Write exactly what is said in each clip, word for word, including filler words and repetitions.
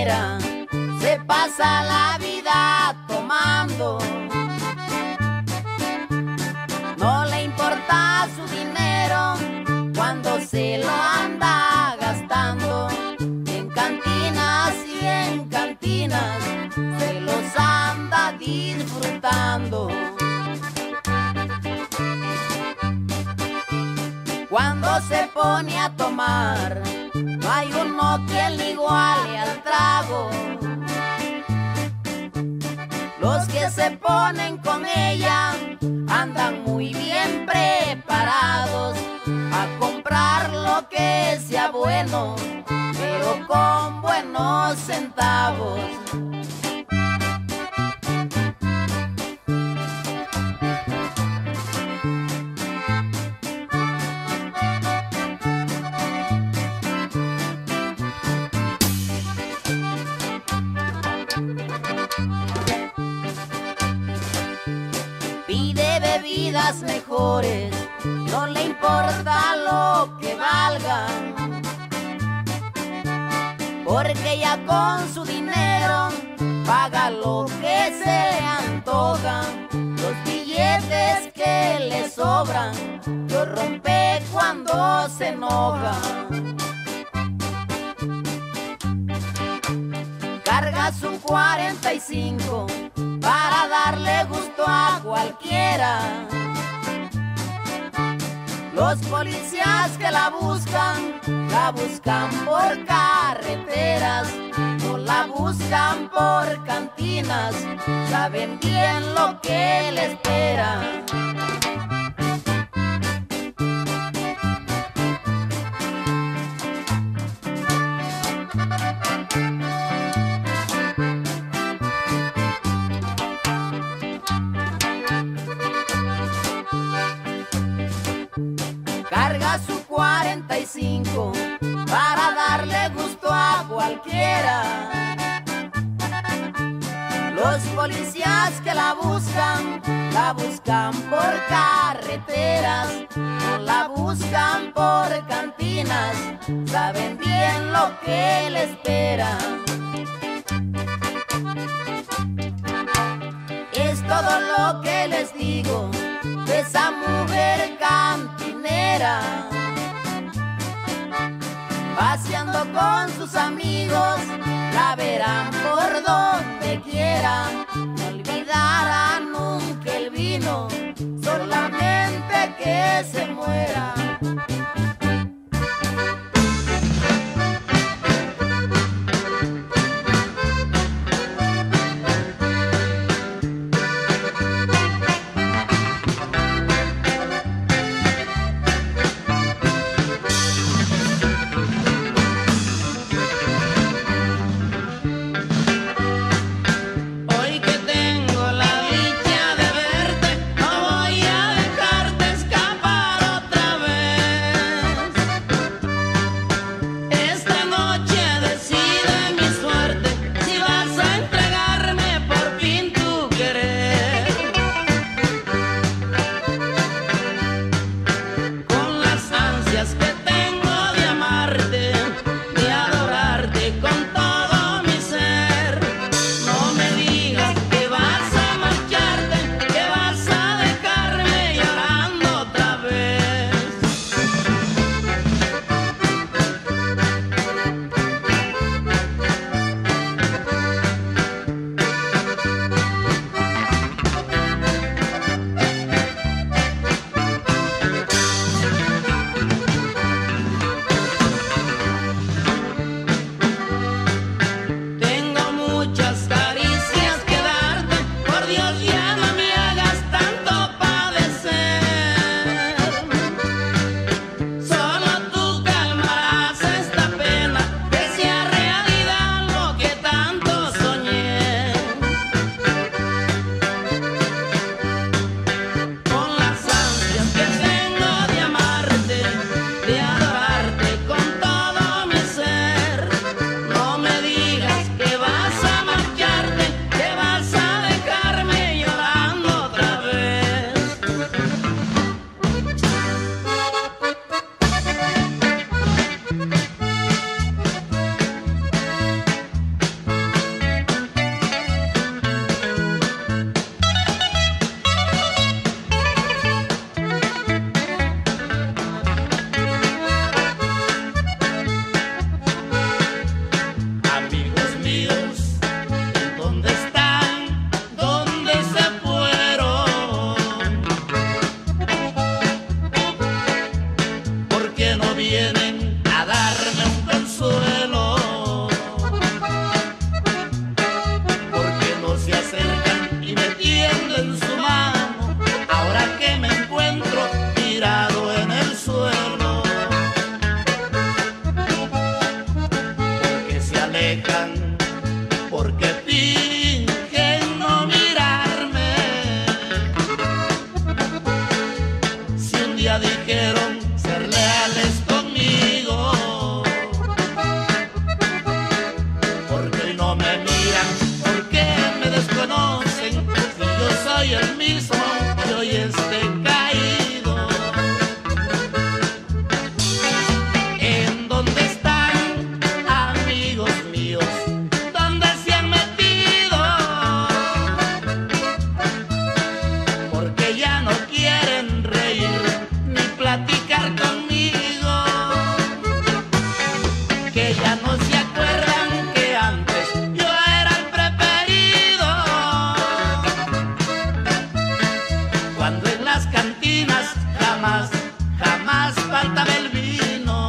manera se pasa la vida tomando. No le importa su dinero cuando se lo anda gastando. En cantinas y en cantinas se los anda disfrutando. Cuando se pone a tomar, no hay uno quien le iguale al trago. Los que se ponen con ella andan muy bien preparados a comprar lo que sea bueno, pero con buenos centavos. Pide bebidas mejores, no le importa lo que valgan, porque ya con su dinero paga lo que se antoja. Los billetes que le sobran los rompe cuando se enoja. Carga su cuarenta y cinco para darle gusto a cualquiera. Los policías que la buscan, la buscan por carreteras, no la buscan por cantinas, saben bien lo que le espera. Carga su cuarenta y cinco para darle gusto a cualquiera. Los policías que la buscan, la buscan por carreteras, no la buscan por cantinas, saben bien lo que le espera. Es todo lo que les digo de esa mujer cantinera, paseando con sus amigos, la verán por donde quiera. No olvidará nunca el vino, solamente que se muera. Hoy que tengo la dicha día dijeron ser leales conmigo, porque hoy no me miran, porque me desconocen, si yo soy el mismo que hoy esté caído. ¿En dónde están, amigos míos? ¿Dónde se han metido? Porque ya no quieren reír ni platicar conmigo, que ya no se acuerdan que antes yo era el preferido, cuando en las cantinas jamás, jamás faltaba el vino.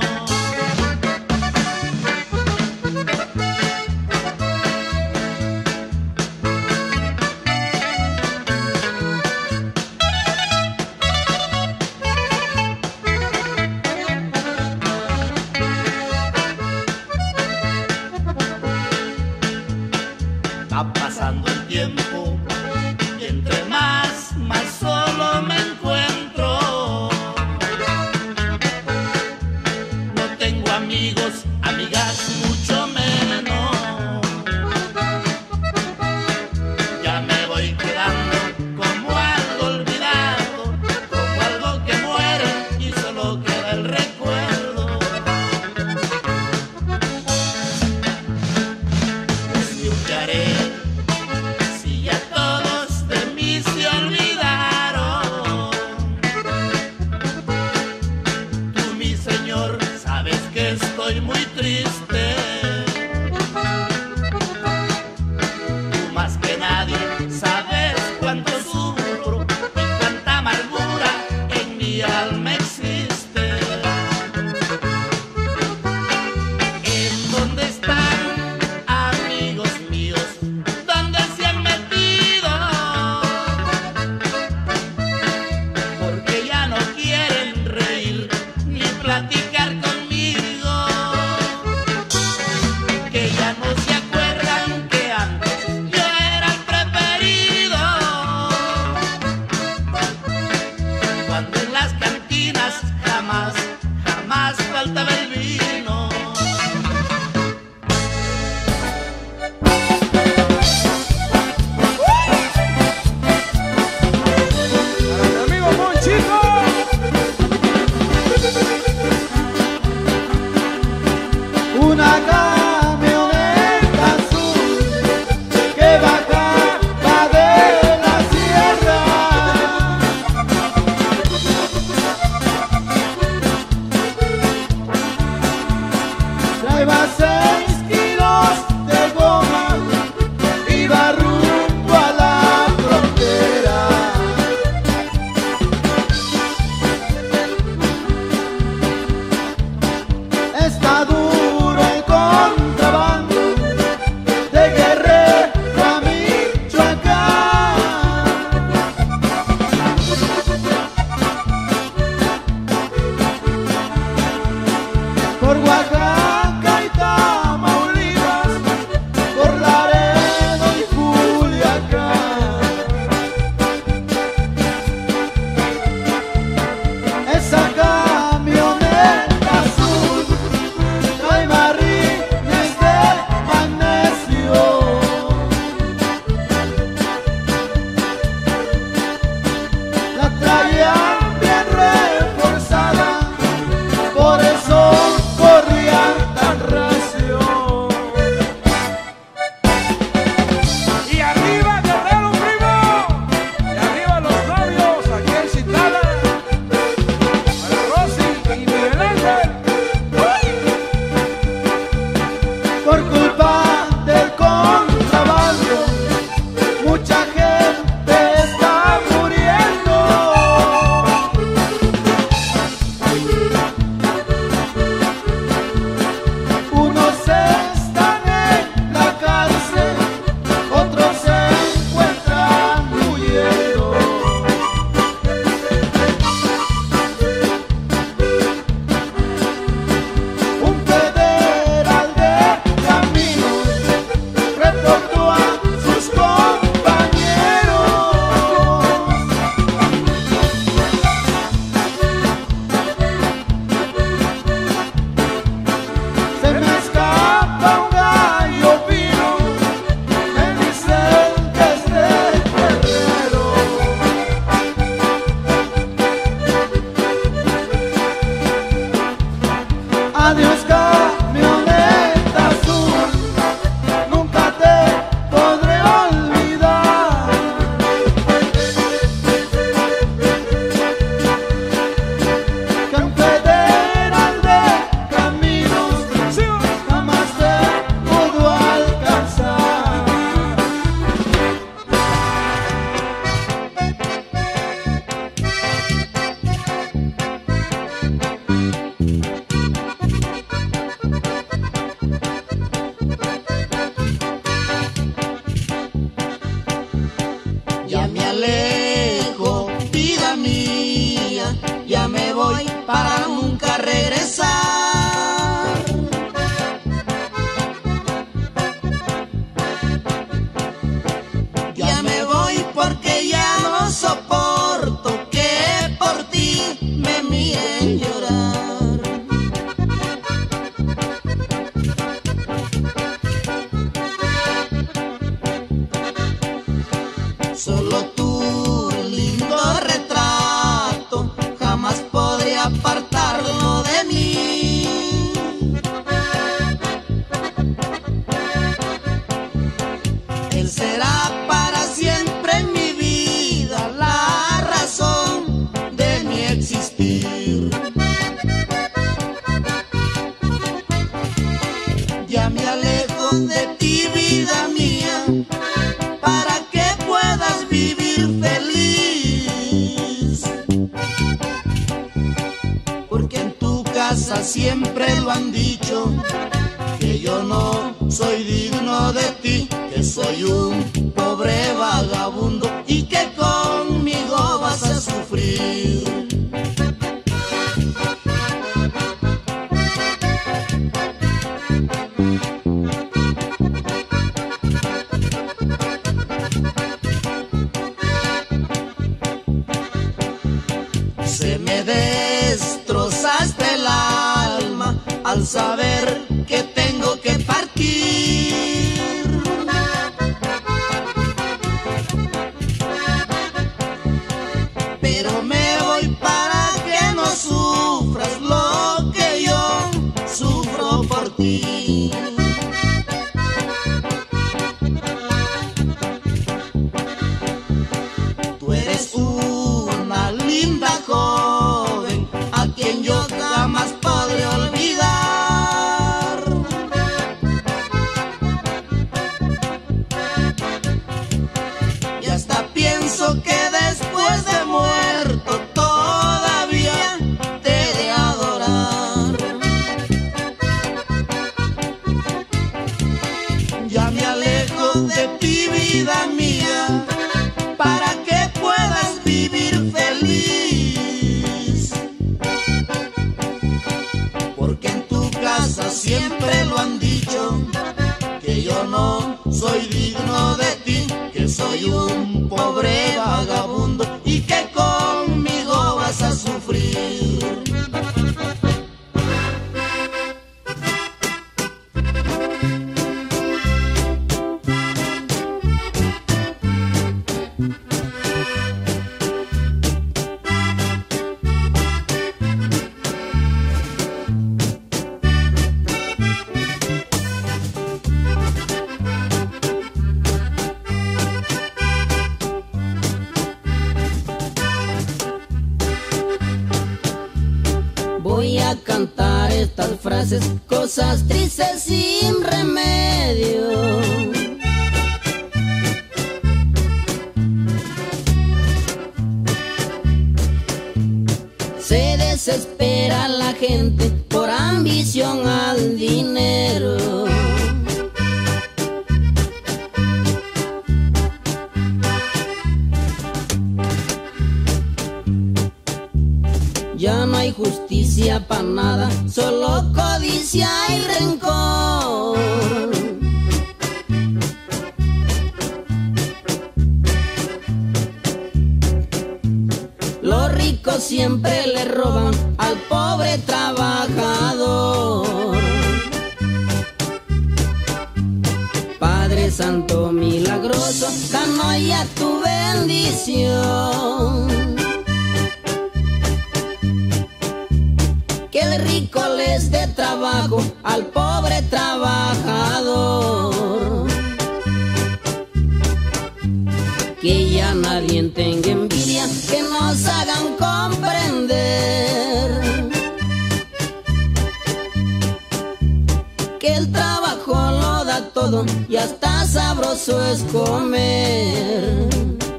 Va pasando el tiempo y entre más, más solo me encuentro. No tengo amigos, amigas, mucho menos. Ya me voy quedando como algo olvidado, como algo que muere y solo queda el recuerdo. Pues yo qué haré si ya todos de mí se olvidaron. Tú, mi Señor, sabes que estoy muy triste. Tú más que nadie sabes cuánto sufro y cuánta amargura en mi alma existe. ¿En dónde están, amigos míos? ¿Dónde se han metido? Porque ya no quieren reír ni platicar conmigo, que ya no se acuerdan que antes yo era el preferido, cuando en las cantinas jamás, jamás faltaba el vino. ¡Amigo Monchito! Una camioneta azul que bajaba de la sierra. Adiós camioneta azul, nunca te podré olvidar. Que un federal de caminos jamás te pudo alcanzar. Ya me alejo, vida mía, ya me voy para nunca regresar. Ya me voy porque ya no soporto que por ti me miren llorar. Solo tu lindo retrato jamás podré apartarlo de mí. Él será para siempre en mi vida la razón de mi existir. Ya me alejo de ti, vida mía, para que puedas vivir feliz. Porque en tu casa siempre lo han dicho, que yo no soy digno de ti, que soy un pobre vagabundo y que conmigo vas a sufrir. Se me destrozaste el alma al saber que tengo que partir. Pero me voy para que no sufras lo que yo sufro por ti. Tú eres una linda joven a quien yo jamás podré olvidar. Y hasta pienso que después de muerto todavía te he de adorar. Ya me alejo de ti, vida mía, para que puedas vivir feliz. Porque en tu casa siempre lo han dicho, que yo no soy digno de ti, que soy un pobre vagabundo y que conmigo vas a sufrir. Voy a cantar estas frases, cosas tristes sin remedio. Se desespera la gente por ambición al dinero. Ya no hay justicia para nada, solo codicia y rencor. Los ricos siempre le roban al pobre trabajador. Padre Santo milagroso, danos ya tu bendición. que el rico les dé trabajo al pobre trabajador. Que ya nadie tenga envidia, que nos hagan comprender que el trabajo lo da todo y hasta sabroso es comer.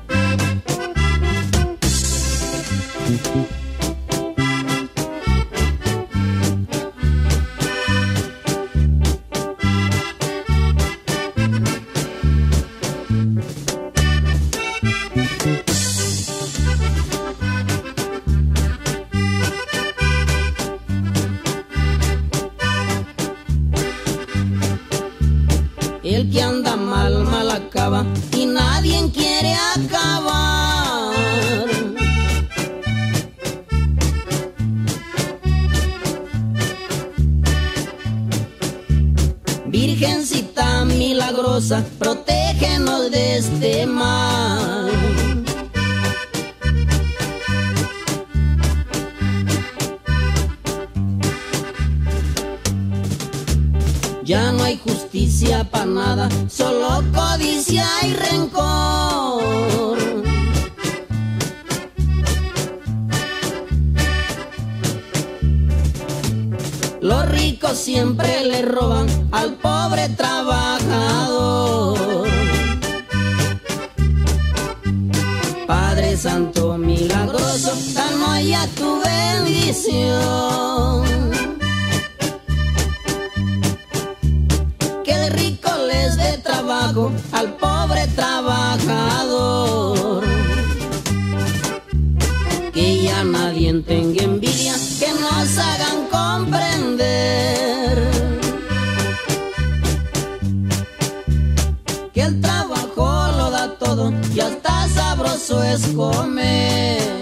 El que anda mal, mal acaba y nadie quiere acabar. Virgencita milagrosa, protégenos de este mal. Ya no hay justicia para nada, solo codicia y rencor. Los ricos siempre le roban al pobre trabajador. Padre Santo milagroso, danos ya tu bendición. Trabajo al pobre trabajador. Que ya nadie tenga envidia, que nos hagan comprender que el trabajo lo da todo y hasta sabroso es comer.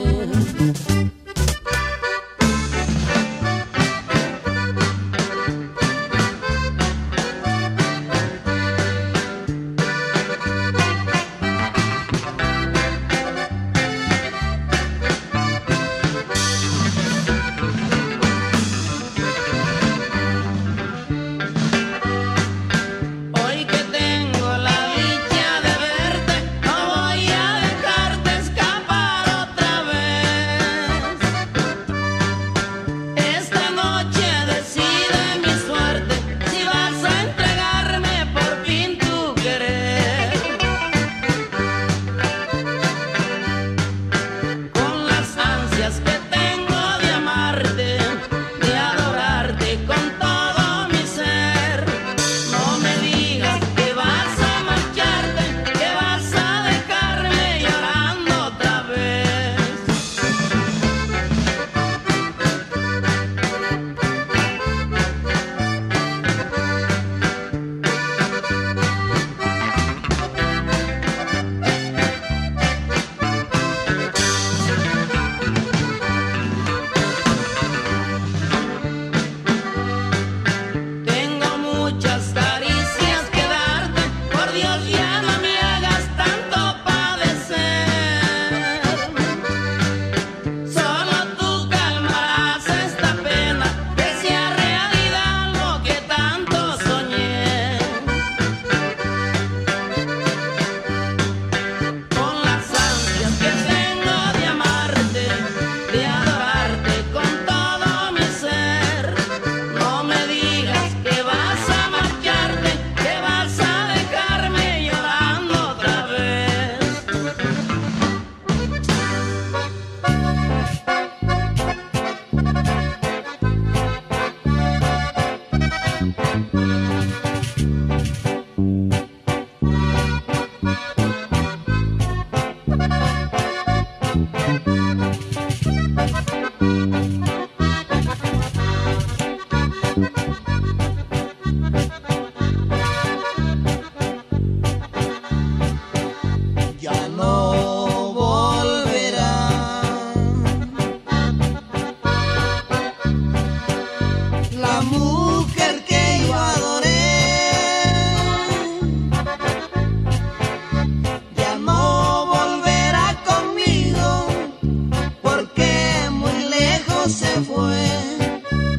se fue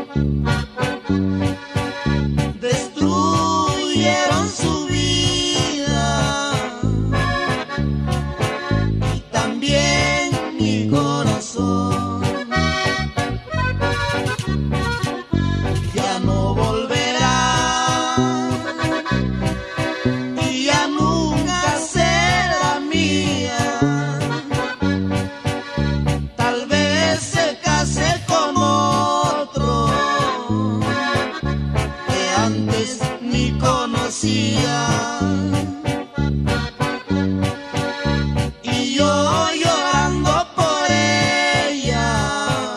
destruyeron su vida y también mi corazón. Ya no volverá y ya nunca será mía. Tal vez se case con otro que antes ni conocía. Y yo llorando por ella,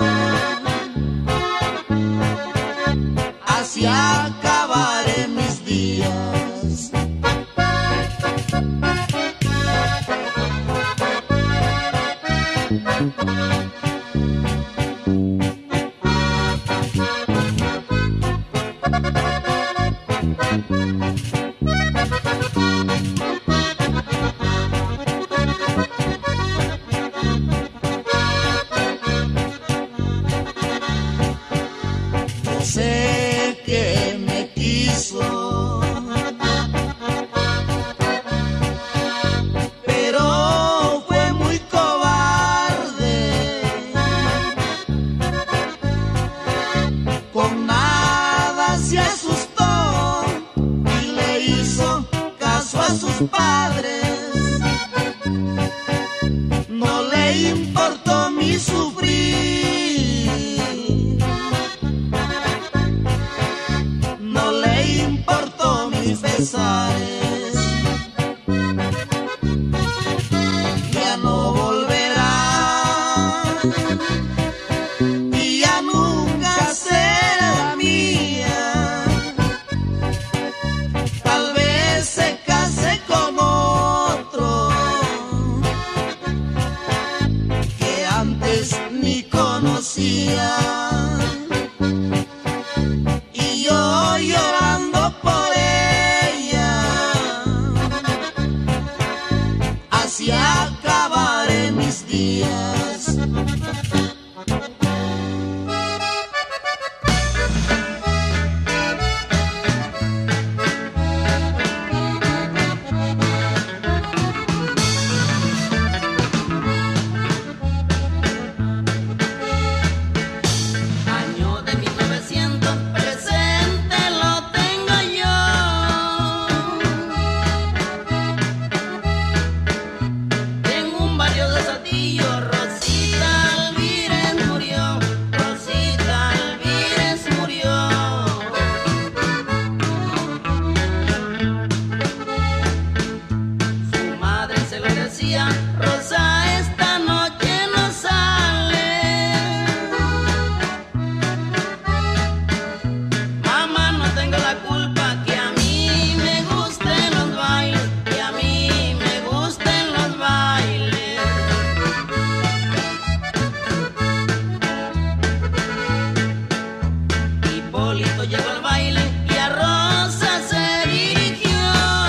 así acabaré mis días. Yo sé que me quiso, pero fue muy cobarde. Con nada se asustó y le hizo caso a sus padres. No le importó mi sufrir, no le importó mis pesares. Ya no volverá y ya nunca será mía. Tal vez se case con otro que antes ni conocía. Y yo llorando por ella, así acabaré mis días. Año de mil novecientos, presente lo tengo yo. En un barrio de Saltillo, Rosita Alvírez murió, Rosita Alvírez murió. Su madre se lo decía: Rosa, esta noche no sale. Mamá, no tengo la culpa que a mí me gusten los bailes, que a mí me gusten los bailes. Hipólito llegó al baile y a Rosa se dirigió.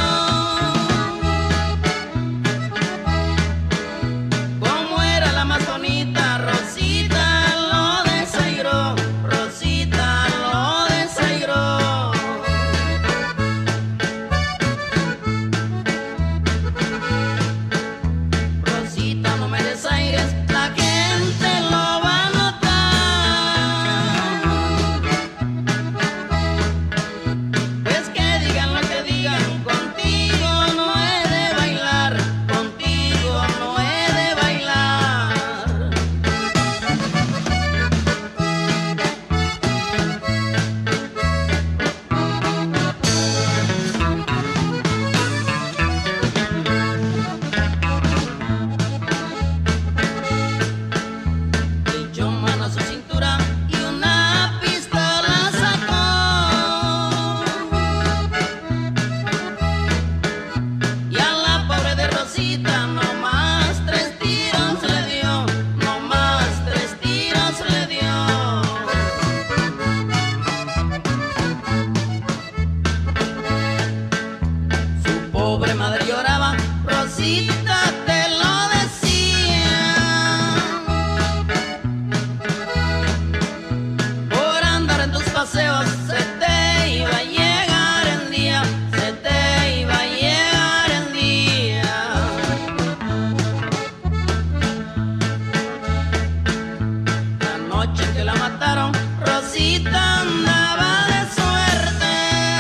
Como era la más bonita, Rosita lo desairó, Rosita lo desairó. Rosita, no me desaires, la gente lo va a notar. Pues que digan lo que digan, contigo no he de bailar, contigo no he de bailar. Echó mano a su cintura y una pistola sacó. Y a la pobre de Rosita no más tres tiros le dio, no más tres tiros le dio. Su pobre madre lloraba, Rosita te lo decía. Por andar en tu andaba de suerte.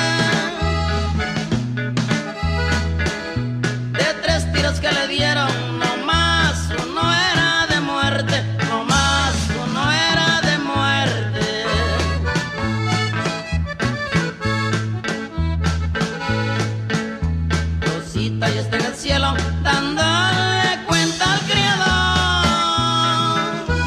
De tres tiros que le dieron, no más uno era de muerte, no más uno era de muerte. Rosita ya está en el cielo dándole cuenta al Creador.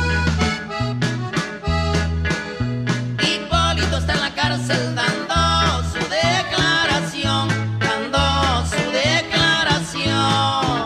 Hipólito está en la cárcel dando su declaración, dando su declaración.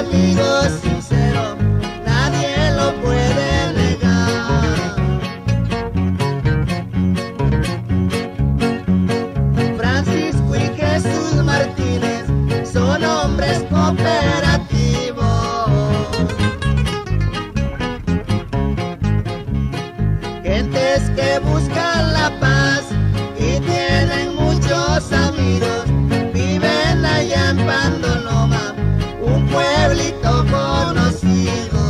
amigo sincero, nadie lo puede negar. Francisco y Jesús Martínez son hombres cooperativos, gentes que buscan la paz y tienen muchos amigos. Viven allá en Pandoloma, un pueblito conocido.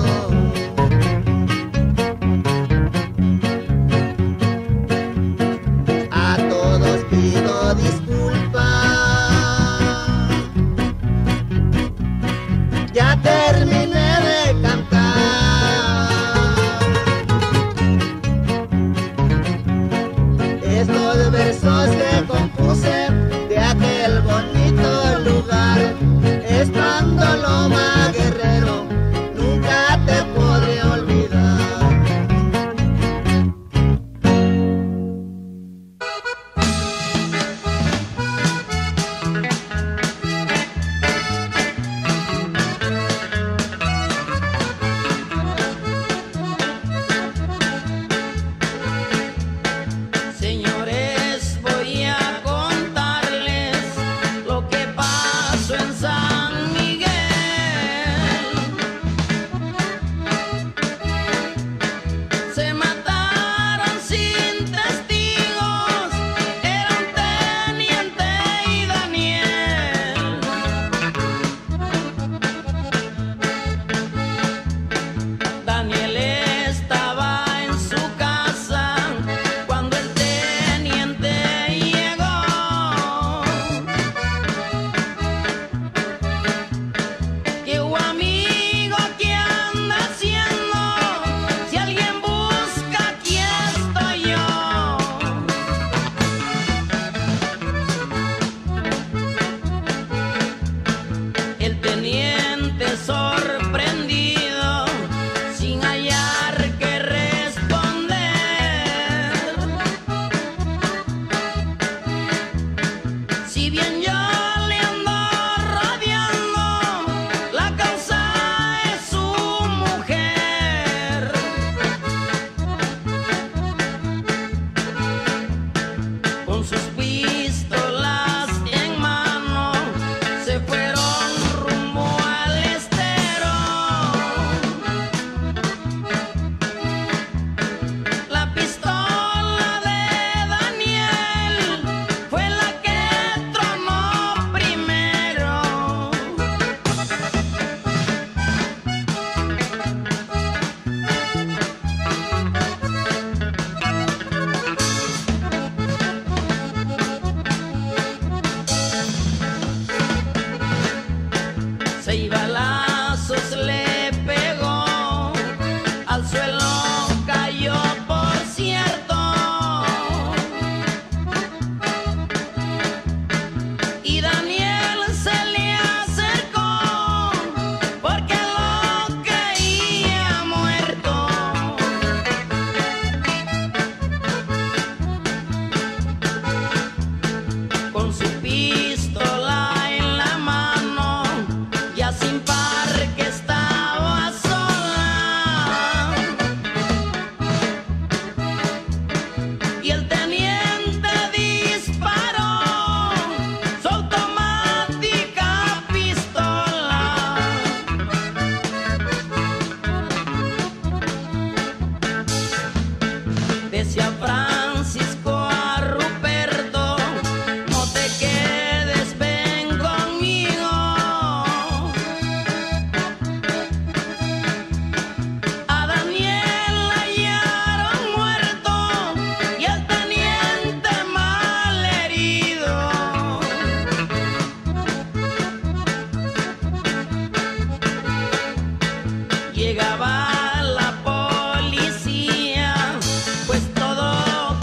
A todos pido disculpas, ya terminé de cantar. Estos versos que compuse de aquel bonito lugar es Pandoloma, Guerrero, nunca te podré olvidar. Señores, voy a contarles lo que pasó en San Miguel. Se mataron sin testigos, era un teniente y Daniel. Daniel estaba en su casa cuando el teniente llegó. Que un amigo, ¿qué anda haciendo? Si alguien busca, aquí estoy yo. El teniente sorprendido, sin hallar que responder, si bien yo le ando rodeando, la causa es su mujer. Con sus pistolas en mano se fueron rumbo al estero. La pistola de Daniel fue la que tronó primero. Seis balazos le pegó, al suelo cayó, por cierto. Y Daniel se le acercó porque lo creía muerto. Con su pistola en la mano, ya sin par que estaba sola. Y el teniente disparó su automática pistola. Decía Francisco a Ruperto, no te quedes, ven conmigo. A Daniel hallaron muerto y al teniente mal herido. Llegaba la policía, pues todo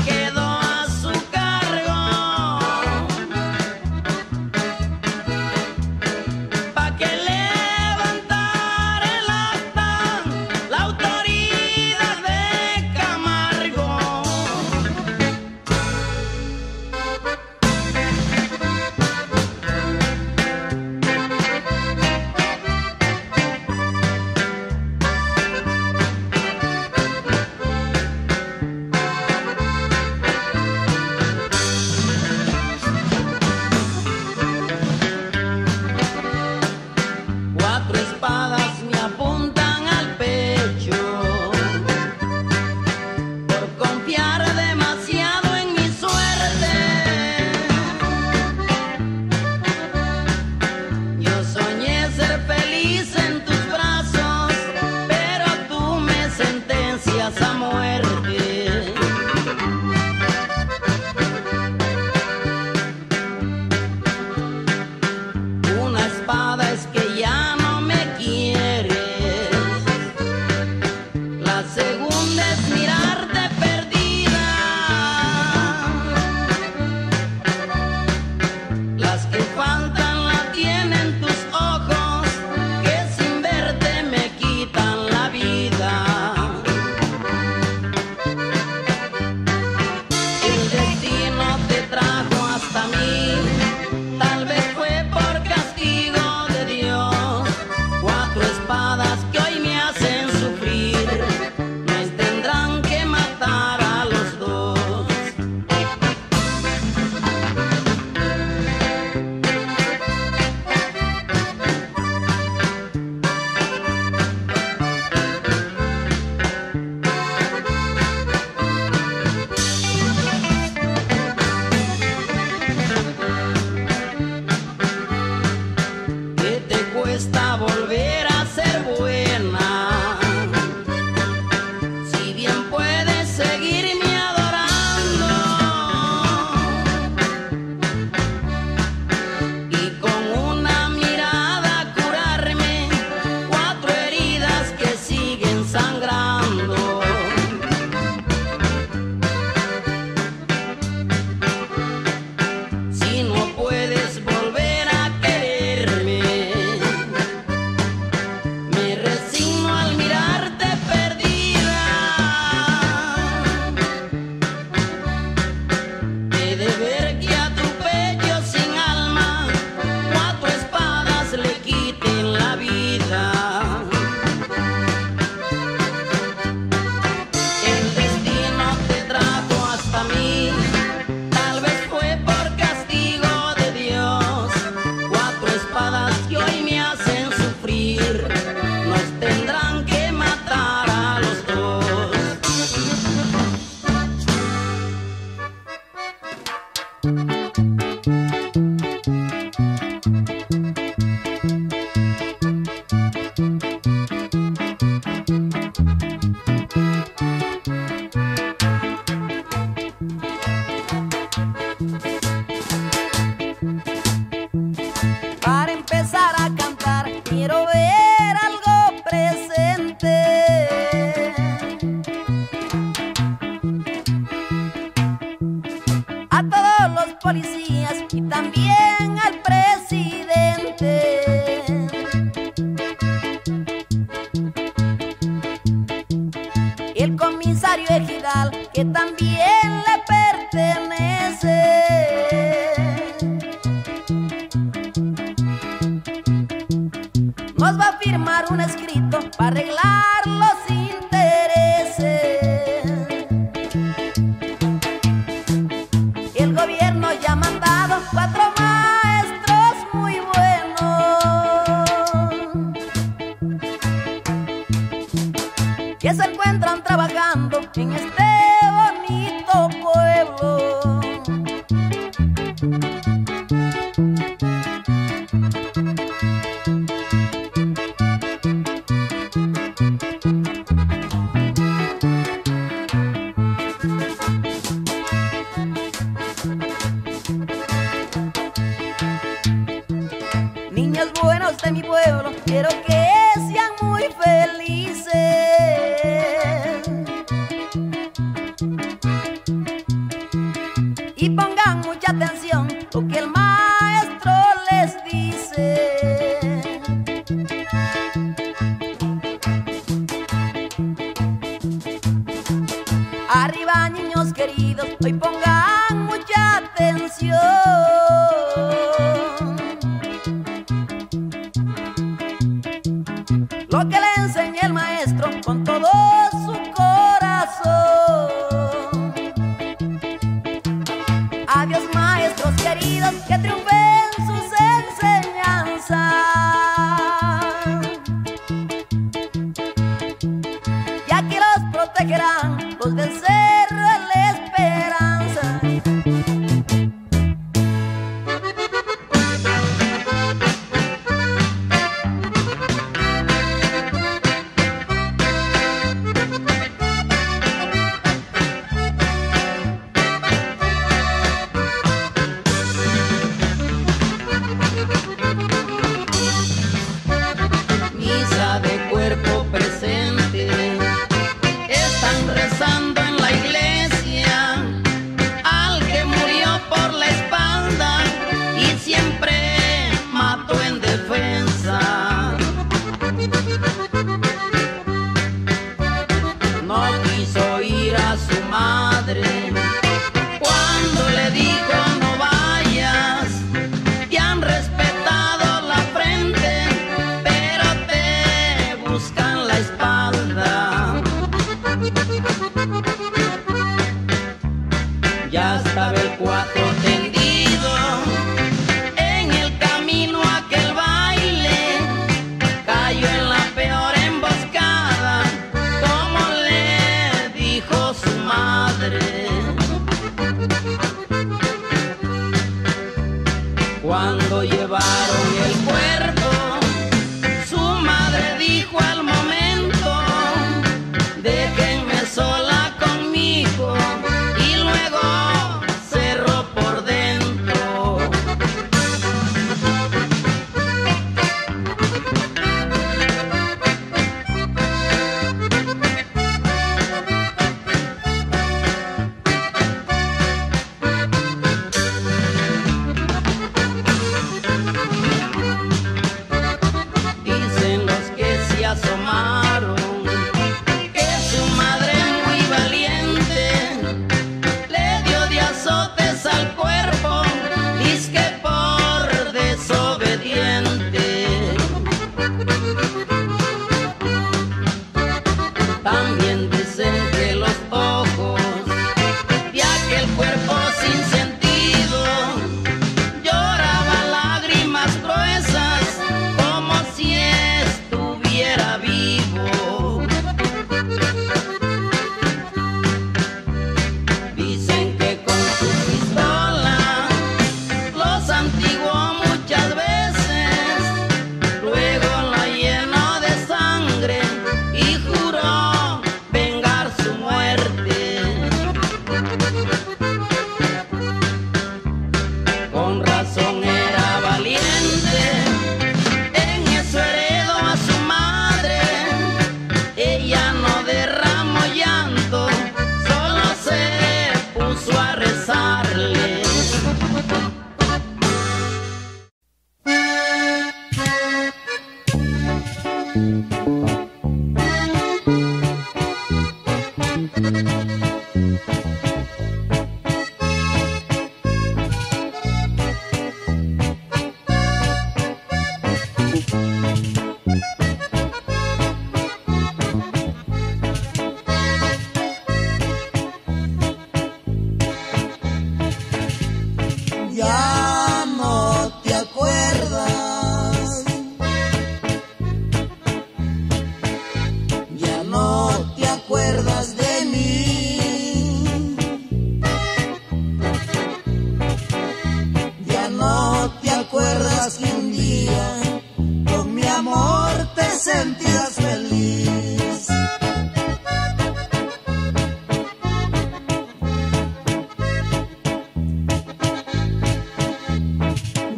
Para empezar a cantar quiero ver algo presente. A todos los policías y también al presidente. El comisario ejidal que también le pertenece. Nos va a firmar un escrito para arreglar los intereses. El gobierno ya ha mandado cuatro maestros muy buenos que se encuentran trabajando en este bonito pueblo. Niños buenos de mi pueblo, quiero que sean muy felices y pongan mucha atención lo que el maestro les dice. Arriba, niños queridos, hoy pongan mucha atención. Lo que le enseña el maestro con todo su corazón. Adiós, maestros queridos, que triunfen sus enseñanzas. Y aquí los protegerán los del Cerro de la Esperanza. Misa de cuerpo presente, están rezando en la iglesia al que murió por la espalda y siempre mató en defensa. No quiso ir a su madre cuando le dijo no vayas. Te han respetado la frente, pero te buscan la espalda. Ya estaba el cuatro tendido en el camino a aquel baile. Cayó en la peor emboscada, como le dijo su madre. Cuando llevaron el cuerpo, su madre dijo al momento: déjenme sola conmigo, y luego cerró por dentro.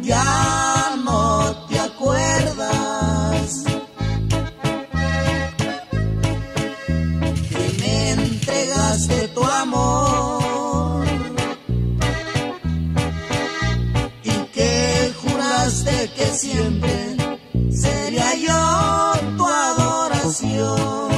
Ya no te acuerdas que me entregaste tu amor y que juraste que siempre sería yo tu adoración.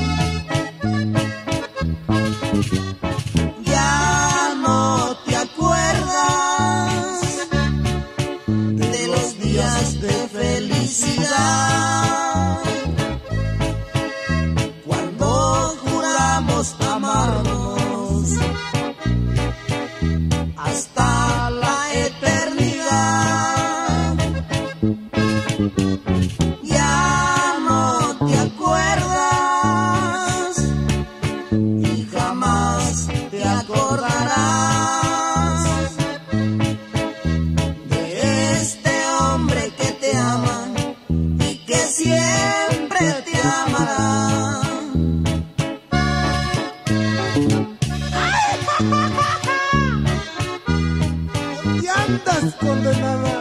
Ya no te acuerdas de los días de felicidad, cuando juramos amarnos hasta la eternidad. Ya no te acuerdas y jamás te acordarás de este hombre que te ama y que siempre te amará. ¿Dónde andas, condenada?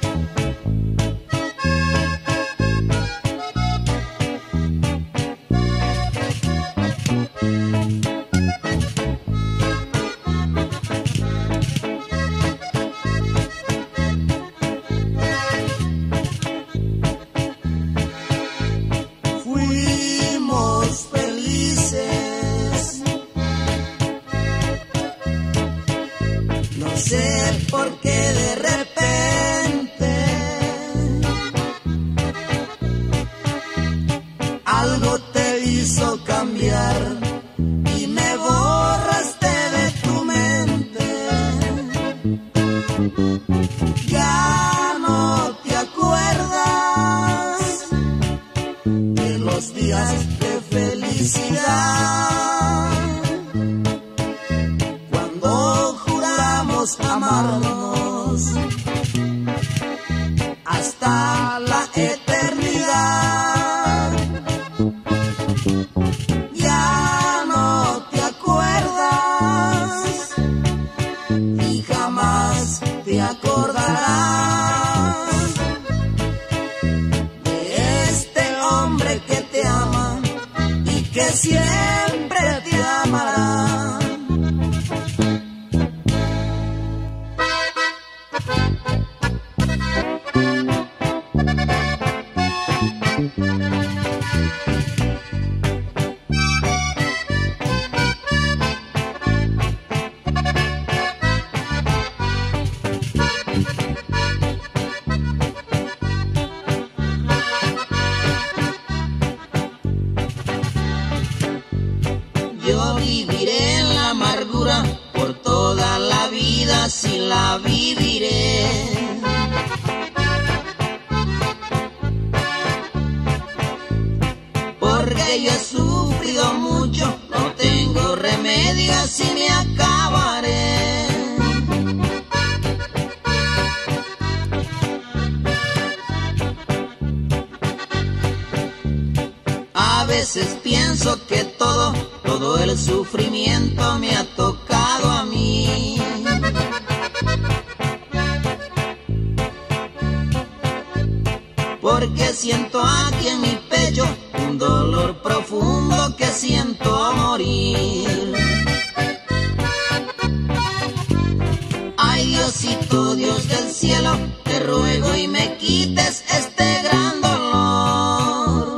Fuimos felices, no sé por qué de repente algo te hizo cambiar y me borraste de tu mente. Ya no te acuerdas de los días de felicidad, cuando juramos amarnos hasta la eternidad. Ya no te acuerdas y jamás te acordarás de este hombre que te ama y que siempre te amará. Yo viviré en la amargura por toda la vida, si la viviré. Porque yo he sufrido mucho, no tengo remedio, así me acabaré. A veces pienso que todo, todo el sufrimiento me ha tocado a mí. Porque siento aquí en mi pecho un dolor profundo que siento morir. Ay, Diosito, Dios del cielo, te ruego y me quites este gran dolor.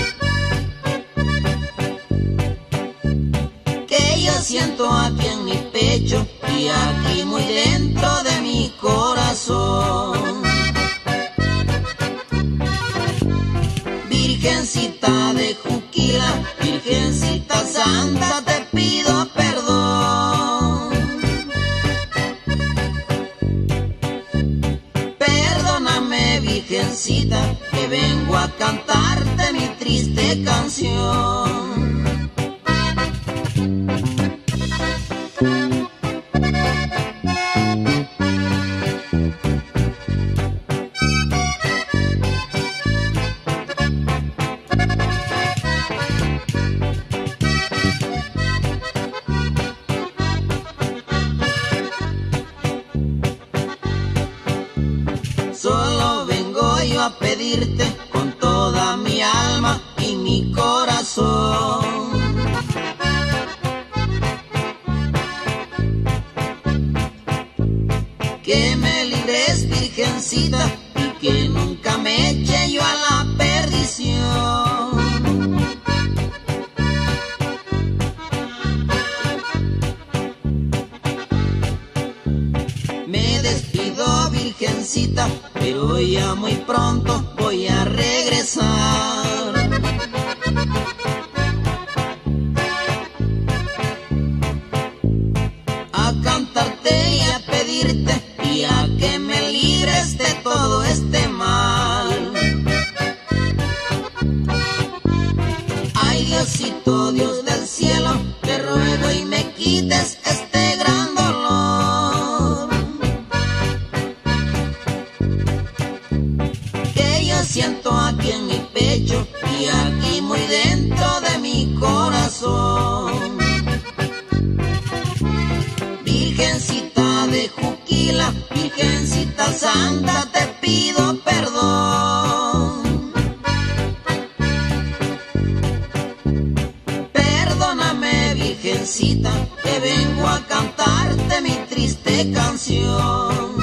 Que yo siento aquí en mi pecho y aquí muy dentro de mi corazón. Virgencita de Juquila, Virgencita Santa, te pido perdón. Perdóname, Virgencita, que vengo a cantarte mi triste canción. pedirte con toda mi alma y mi corazón que me libres, virgencita, y que nunca me eche yo a la perdición. Me despido, virgencita, pero ya muy pronto voy a regresar. A cantarte y a pedirte y a que me libres de todo este mal. Ay, Diosito, Dios del cielo, te ruego y me quites este gran dolor que yo siento aquí en mi pecho y aquí muy dentro de mi corazón. Virgencita de Juquila, Virgencita Santa, te pido perdón. Perdóname, Virgencita, que vengo a cantarte mi triste canción.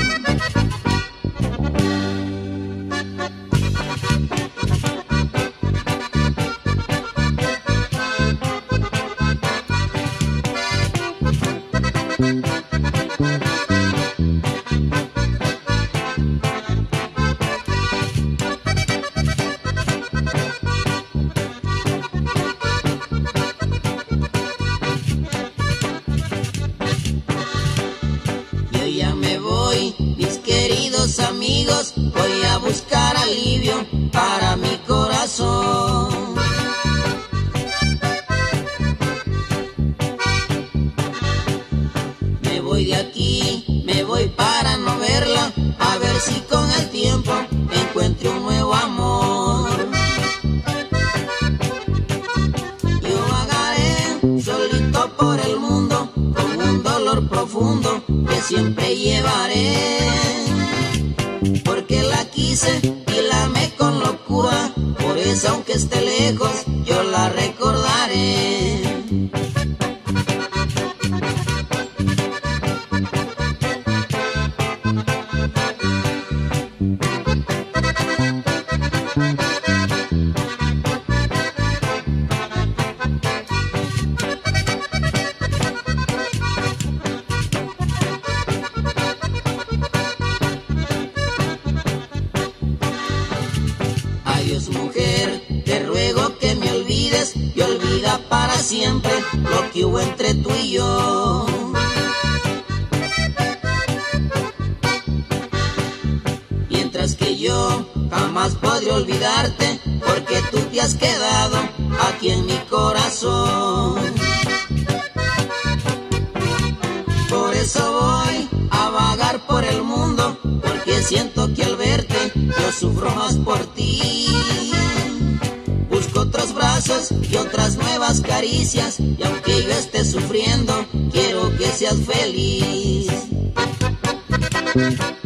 Ya me voy, mis queridos amigos, voy a buscar alivio para mi corazón. Me voy de aquí, me voy para no verla, a ver si con el tiempo encuentro un nuevo amor. Yo vagaré solito por el mundo con un dolor profundo que siempre llevaré, porque la quise y la amé con locura, por eso aunque esté lejos yo la recordaré. Adiós, mujer, te ruego que me olvides y olvida para siempre lo que hubo entre tú y yo. Mientras que yo jamás podré olvidarte, porque tú te has quedado aquí en mi corazón. Por eso voy a vagar por el mundo, porque siento que al verte yo sufro más por ti. Busco otros brazos y otras nuevas caricias, y aunque yo esté sufriendo, quiero que seas feliz.